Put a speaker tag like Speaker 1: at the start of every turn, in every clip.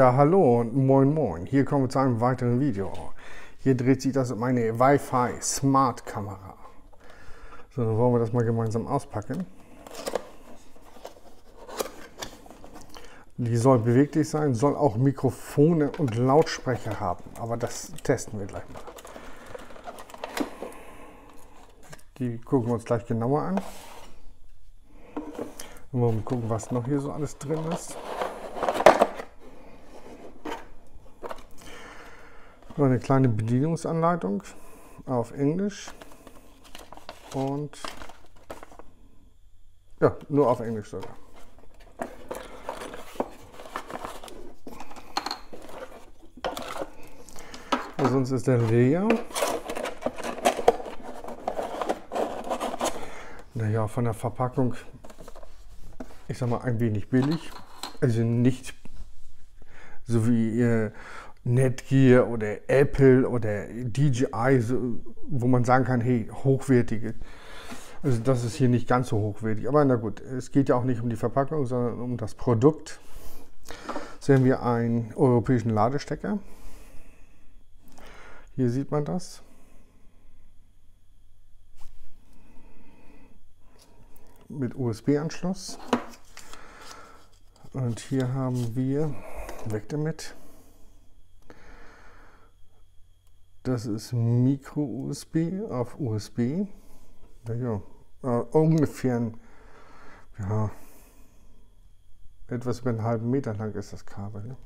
Speaker 1: Ja, hallo und moin moin. Hier kommen wir zu einem weiteren Video. Hier dreht sich das um eine Wi-Fi Smart Kamera. So, dann wollen wir das mal gemeinsam auspacken. Die soll beweglich sein, soll auch Mikrofone und Lautsprecher haben. Aber das testen wir gleich mal. Die gucken wir uns gleich genauer an. Und mal gucken, was noch hier so alles drin ist. Eine kleine Bedienungsanleitung auf Englisch und ja, nur auf Englisch sogar. Sonst ist der leer. Naja, von der Verpackung, ich sag mal, ein wenig billig. Also nicht so wie Netgear oder Apple oder DJI, wo man sagen kann, hey, hochwertige. Also das ist hier nicht ganz so hochwertig. Aber na gut, es geht ja auch nicht um die Verpackung, sondern um das Produkt. Jetzt haben wir einen europäischen Ladestecker. Hier sieht man das. Mit USB-Anschluss. Und hier haben wir, weg damit. Das ist Micro-USB auf USB. Ja, ungefähr ja, etwas über einen halben Meter lang ist das Kabel. Ne?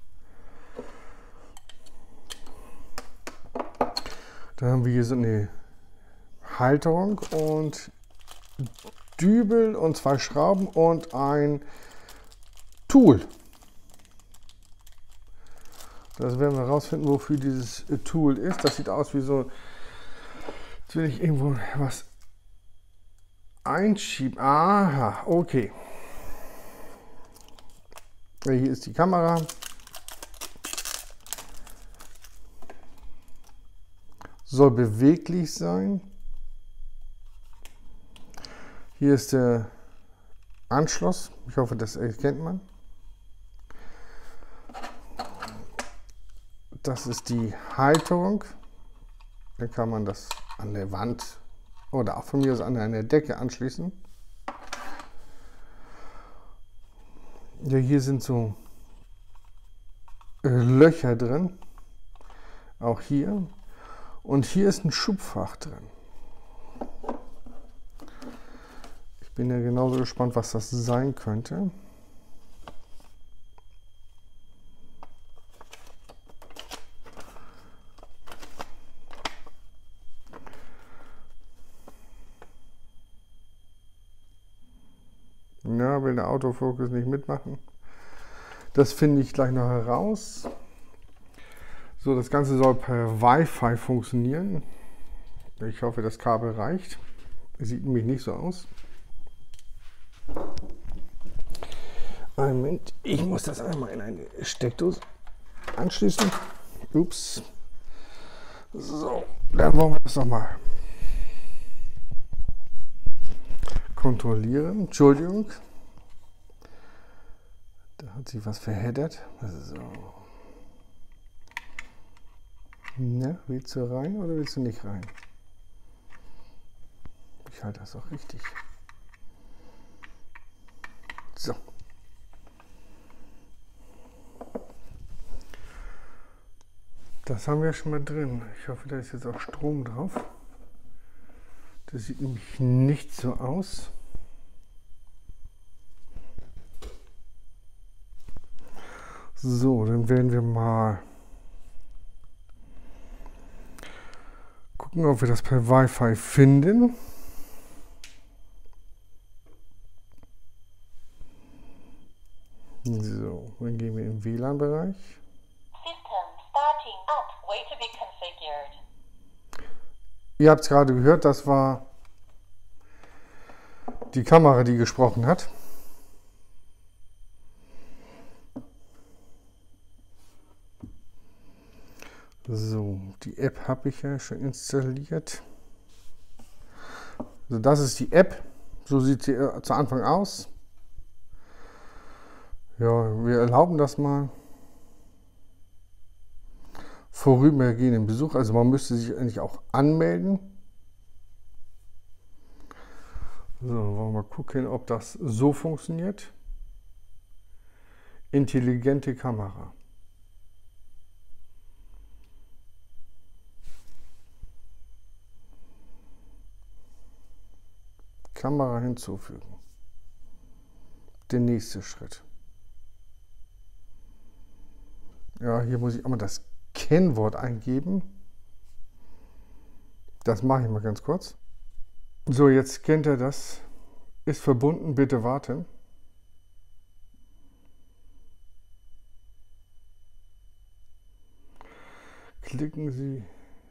Speaker 1: Da haben wir hier so eine Halterung und Dübel und zwei Schrauben und ein Tool. Das werden wir herausfinden, wofür dieses Tool ist. Das sieht aus wie so, jetzt will ich irgendwo was einschieben. Aha, okay. Ja, hier ist die Kamera. Soll beweglich sein. Hier ist der Anschluss. Ich hoffe, das erkennt man. Das ist die Halterung. Da kann man das an der Wand oder auch von mir aus an eine Decke anschließen. Ja, hier sind so Löcher drin. Auch hier. Und hier ist ein Schubfach drin. Ich bin ja genauso gespannt, was das sein könnte. Ja, will der Autofokus nicht mitmachen. Das finde ich gleich noch heraus. So, das Ganze soll per Wi-Fi funktionieren. Ich hoffe, das Kabel reicht. Sieht nämlich nicht so aus. Einen Moment, ich muss das einmal in eine Steckdose anschließen. Ups. So, dann wollen wir das nochmal kontrollieren. Entschuldigung. Da hat sich was verheddert. So. Na, willst du rein oder willst du nicht rein? Ich halte das auch richtig. So. Das haben wir schon mal drin. Ich hoffe, da ist jetzt auch Strom drauf. Das sieht nämlich nicht so aus. So, dann werden wir mal gucken, ob wir das per Wi-Fi finden. So, dann gehen wir im WLAN-Bereich.
Speaker 2: System starting up. Wait to be configured.
Speaker 1: Ihr habt es gerade gehört, das war die Kamera, die gesprochen hat. So, die App habe ich ja schon installiert. Also das ist die App. So sieht sie zu Anfang aus. Ja, wir erlauben das mal. vorübergehenden Besuch. Also man müsste sich eigentlich auch anmelden. So, wollen wir mal gucken, ob das so funktioniert. Intelligente Kamera. Kamera hinzufügen. Der nächste Schritt. Ja, hier muss ich einmal das Kennwort eingeben. Das mache ich mal ganz kurz. So, jetzt kennt er das. Ist verbunden, bitte warten. Klicken Sie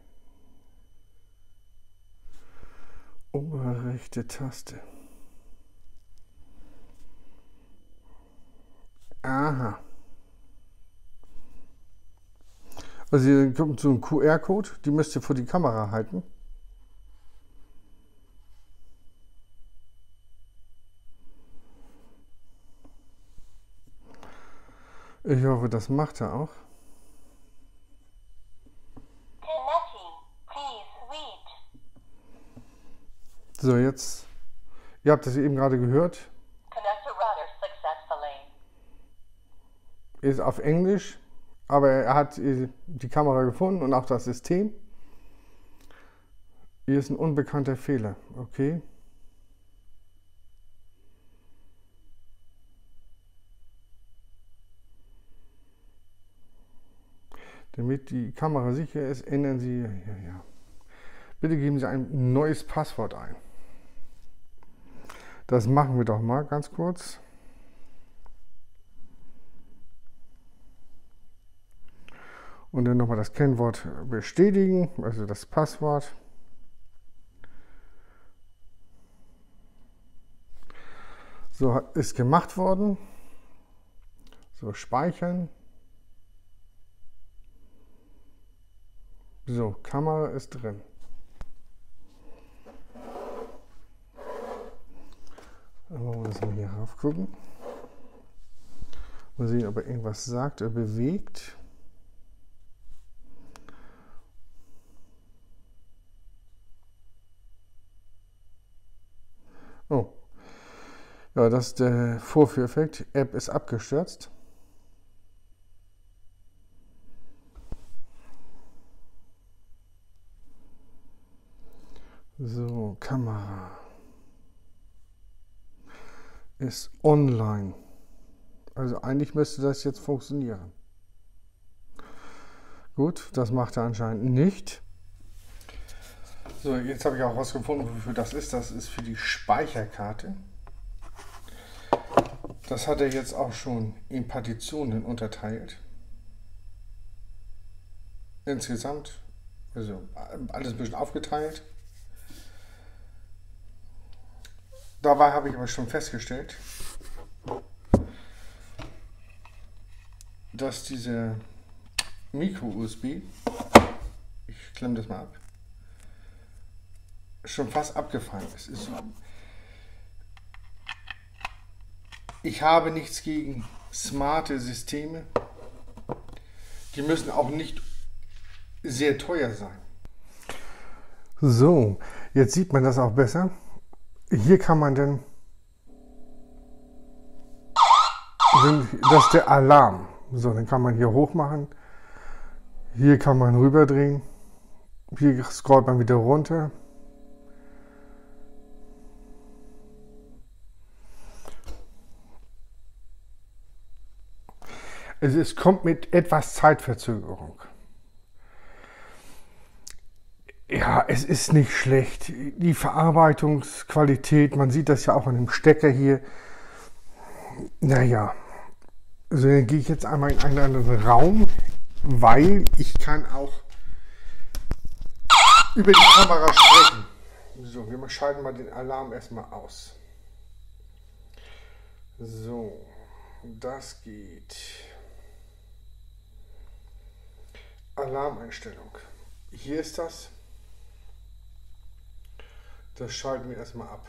Speaker 1: obere rechte Taste. Aha. Also hier kommt so ein QR-Code, die müsst ihr vor die Kamera halten. Ich hoffe, das macht er auch.
Speaker 2: Connecting. Please wait.
Speaker 1: So, jetzt, ihr habt das eben gerade gehört,
Speaker 2: Connect to router successfully.
Speaker 1: ist auf Englisch, aber er hat die Kamera gefunden und auch das System. Hier ist ein unbekannter Fehler, okay. Damit die Kamera sicher ist, ändern Sie, ja. Bitte geben Sie ein neues Passwort ein. Das machen wir doch mal ganz kurz. Und dann nochmal das Kennwort bestätigen, also das Passwort. So, ist gemacht worden. So, speichern. So, Kamera ist drin. Dann wollen wir das mal hier rauf gucken. Mal sehen, ob er irgendwas sagt, er bewegt. Oh, ja, das ist der Vorführeffekt. App ist abgestürzt. So, Kamera ist online. Also eigentlich müsste das jetzt funktionieren. Gut, das macht er anscheinend nicht. So, jetzt habe ich auch herausgefunden, wofür das ist. Das ist für die Speicherkarte. Das hat er jetzt auch schon in Partitionen unterteilt. Insgesamt, also alles ein bisschen aufgeteilt. Dabei habe ich aber schon festgestellt, dass diese Micro-USB, ich klemme das mal ab, schon fast abgefallen ist. Ich habe nichts gegen smarte Systeme. Die müssen auch nicht sehr teuer sein. So, jetzt sieht man das auch besser. Hier kann man dann, das ist der Alarm. So, dann kann man hier hoch machen. Hier kann man rüberdrehen. Hier scrollt man wieder runter. Also es kommt mit etwas Zeitverzögerung. Ja, es ist nicht schlecht. Die Verarbeitungsqualität, man sieht das ja auch an dem Stecker hier. Naja, also dann gehe ich jetzt einmal in einen anderen Raum, weil ich kann auch über die Kamera sprechen. So, wir schalten mal den Alarm erstmal aus. So, das geht. Alarmeinstellung. Hier ist das. Das schalten wir erstmal ab.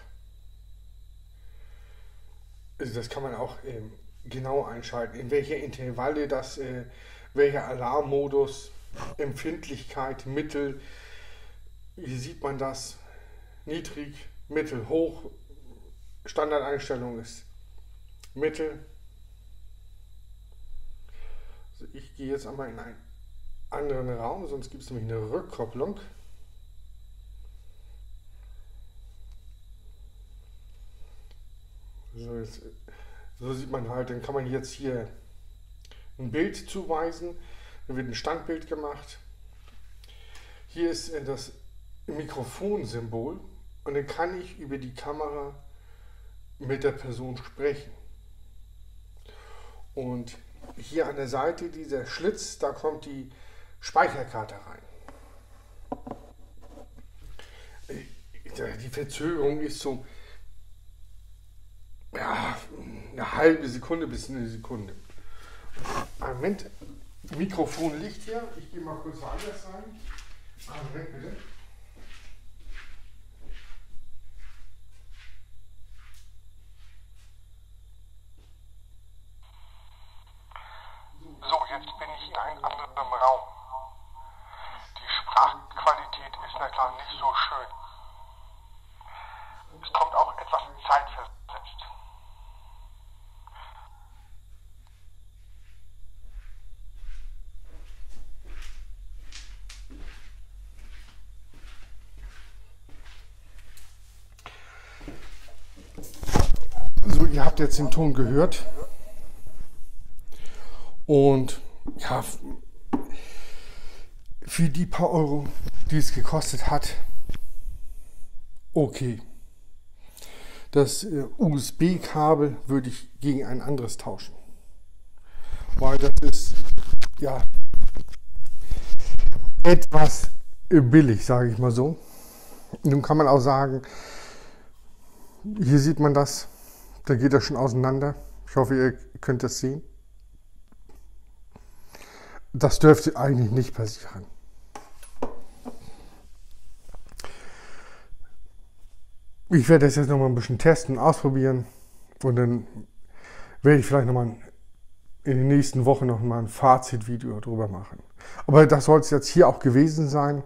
Speaker 1: Also das kann man auch genau einschalten, in welche Intervalle das, welcher Alarmmodus. Empfindlichkeit, Mittel. Hier sieht man das. Niedrig, mittel, hoch. Standardeinstellung ist mittel. Also ich gehe jetzt einmal in einen anderen Raum, sonst gibt es nämlich eine Rückkopplung. So sieht man halt, dann kann man jetzt hier ein Bild zuweisen, dann wird ein Standbild gemacht. Hier ist das Mikrofonsymbol und dann kann ich über die Kamera mit der Person sprechen. Und hier an der Seite dieser Schlitz, da kommt die Speicherkarte rein. Die Verzögerung ist so ja, eine halbe Sekunde bis eine Sekunde. Moment, Mikrofon liegt hier. Ich gehe mal kurz woanders rein. Moment bitte.
Speaker 3: So, jetzt bin ich in einem anderen Raum. Die Sprachqualität ist na klar nicht so schön. Es kommt auch etwas zeitversetzt.
Speaker 1: So, ihr habt jetzt den Ton gehört. Und ja, für die paar Euro, die es gekostet hat, okay. Das USB-Kabel würde ich gegen ein anderes tauschen. Weil das ist ja etwas billig, sage ich mal so. Nun kann man auch sagen, hier sieht man das, da geht das schon auseinander. Ich hoffe, ihr könnt das sehen. Das dürfte eigentlich nicht passieren. Ich werde das jetzt noch mal ein bisschen testen, ausprobieren und dann werde ich vielleicht noch mal in den nächsten Wochen noch mal ein Fazitvideo darüber machen. Aber das soll es jetzt hier auch gewesen sein.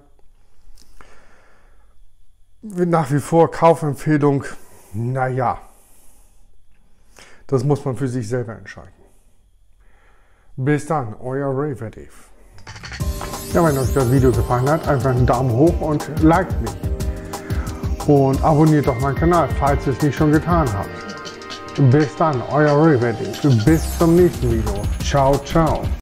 Speaker 1: Nach wie vor Kaufempfehlung, naja, das muss man für sich selber entscheiden. Bis dann, euer Raver Dave. Ja, wenn euch das Video gefallen hat, einfach einen Daumen hoch und liked mich. Und abonniert doch meinen Kanal, falls ihr es nicht schon getan habt. Bis dann, euer Raver Dave. Bis zum nächsten Video. Ciao, ciao.